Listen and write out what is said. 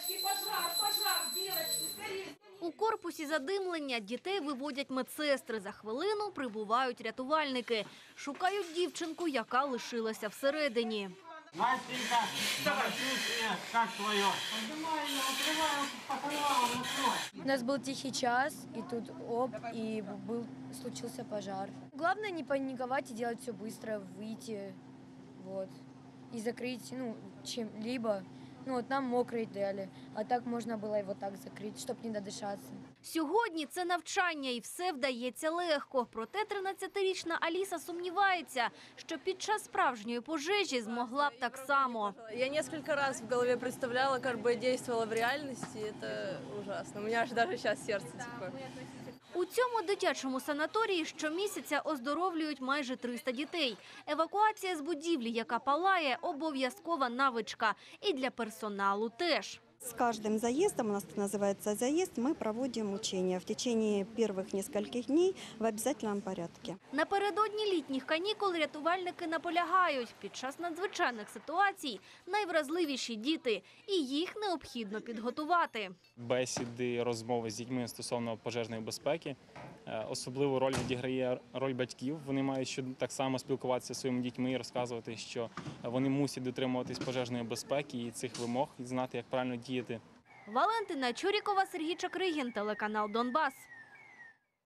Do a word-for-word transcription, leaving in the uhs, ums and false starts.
Пожар, пожар, девочки, скорее! У корпусі задимлення дітей виводять медсестри. За хвилину прибувають рятувальники. Шукають дівчинку, яка лишилася всередині. Настенька, самочувствие, как твое? Поднимаем, открываем, покрываем, открой. У нас был тихий час, и тут оп, и был, случился пожар. Главное не паниковать и делать все быстро, выйти, вот, и закрыть, ну, чем-либо. Ну, вот нам мокрый дали, а так можно было его так закрыть, чтобы не додышаться. Сьогодні це навчання і все вдається легко. Проте тринадцятирічна Аліса сумнівається, що під час справжньої пожежі змогла б так само. Я несколько раз в голове представляла, как бы я действовала в реальности. Это ужасно. У меня аж даже сейчас сердце тихо. У цьому дитячому санаторії щомісяця оздоровлюють майже триста дітей. Евакуація з будівлі, яка палає, обов'язкова навичка. І для персоналу теж. С каждым заездом, у нас это называется заезд, мы проводим учения в течение первых нескольких дней в обязательном порядке. Напередодні літніх канікул рятувальники наполягають. Під час надзвичайних ситуацій найвразливіші діти. І їх необхідно підготувати. Бесіди, розмови з дітьми стосовно пожежної безпеки. Особливу роль відіграє роль батьків. Вони мають що так само спілкуватися зі своїми дітьми і розказувати, що вони мусять дотримуватись пожежної безпеки і цих вимог, і знати, як правильно діяти. Валентина Чурікова, Сергій Чакригін, телеканал «Донбас».